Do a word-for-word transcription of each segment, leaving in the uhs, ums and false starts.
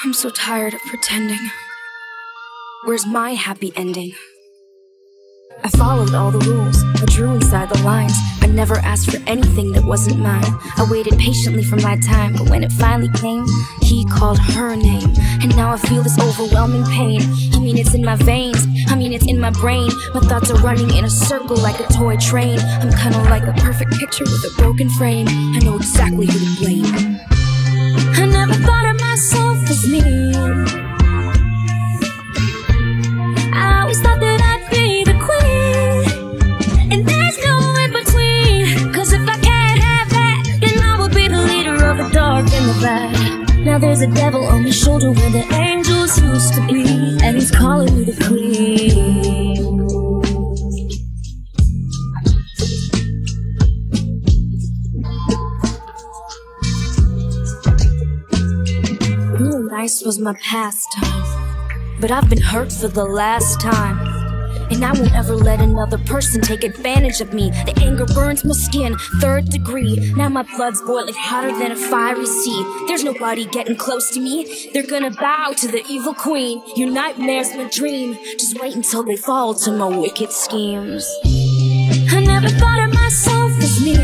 I'm so tired of pretending. Where's my happy ending? I followed all the rules, I drew inside the lines. I never asked for anything that wasn't mine. I waited patiently for my time, but when it finally came, he called her name. And now I feel this overwhelming pain. I mean, it's in my veins, I mean, it's in my brain. My thoughts are running in a circle like a toy train. I'm kinda like a perfect picture with a broken frame. I know exactly who to blame. I never thought of myself as me. I always thought that I'd be the queen, and there's no in between. Cause if I can't have that, then I will be the leader of the dark and the bad. Now there's a devil on my shoulder where the angels used to be, and he's calling me the queen. Being nice was my pastime, but I've been hurt for the last time. And I won't ever let another person take advantage of me. The anger burns my skin, third degree. Now my blood's boiling hotter than a fiery sea. There's nobody getting close to me. They're gonna bow to the evil queen. Your nightmare's my dream. Just wait until they fall to my wicked schemes. I never thought of myself as me.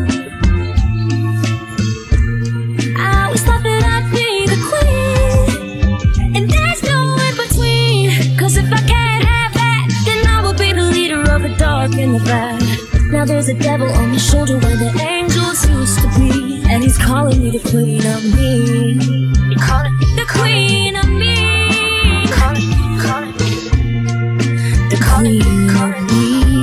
I always thought that I'd be the queen, and there's no in between. Cause if I can't have that, then I will be the leader of the dark and the bad. Now there's a devil on my shoulder where the angels used to be, and he's calling me the queen of me. You're calling me the queen of me. You're calling me, you're calling me. They're calling me, calling me.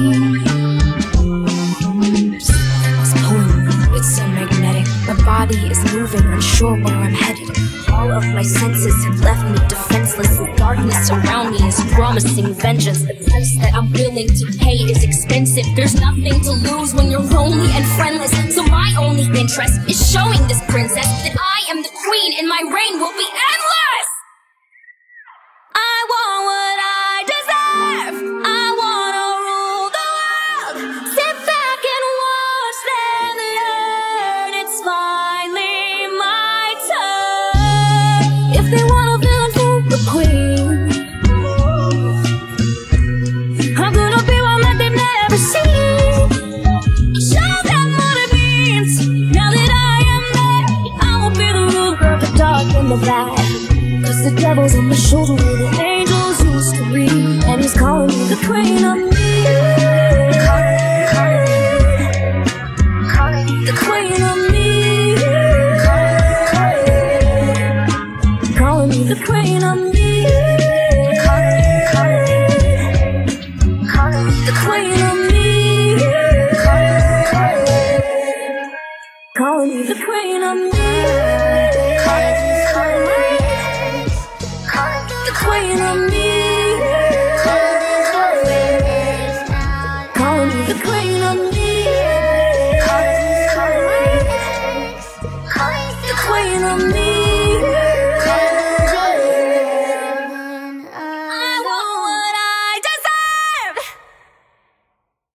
It's pulling, it's so magnetic. My body is moving, unsure where I'm headed. All of my senses have left me defenseless. The darkness around me is promising vengeance. The price that I'm willing to pay is expensive. There's nothing to lose when you're lonely and friendless. So my only interest is showing this princess that I am the queen and my reign will be endless. I want what I deserve. I wanna rule the world. Sit back and watch them learn. It's finally my turn. If they want a villain for the queen, I'm gonna be one that they've never seen. Show them what it means. Now that I am there, I will be the ruler of the dark and the bad. Cause the devil's on my shoulder where the angels used to be, and he's calling me the queen of me. Calling, calling, calling the queen of me. Calling, calling me the queen of me. Calling, calling, calling the queen of me. Calling, calling me the queen of me. Calling, calling, calling the queen of me. Calling me the queen of me. Calling, calling, calling the queen of me.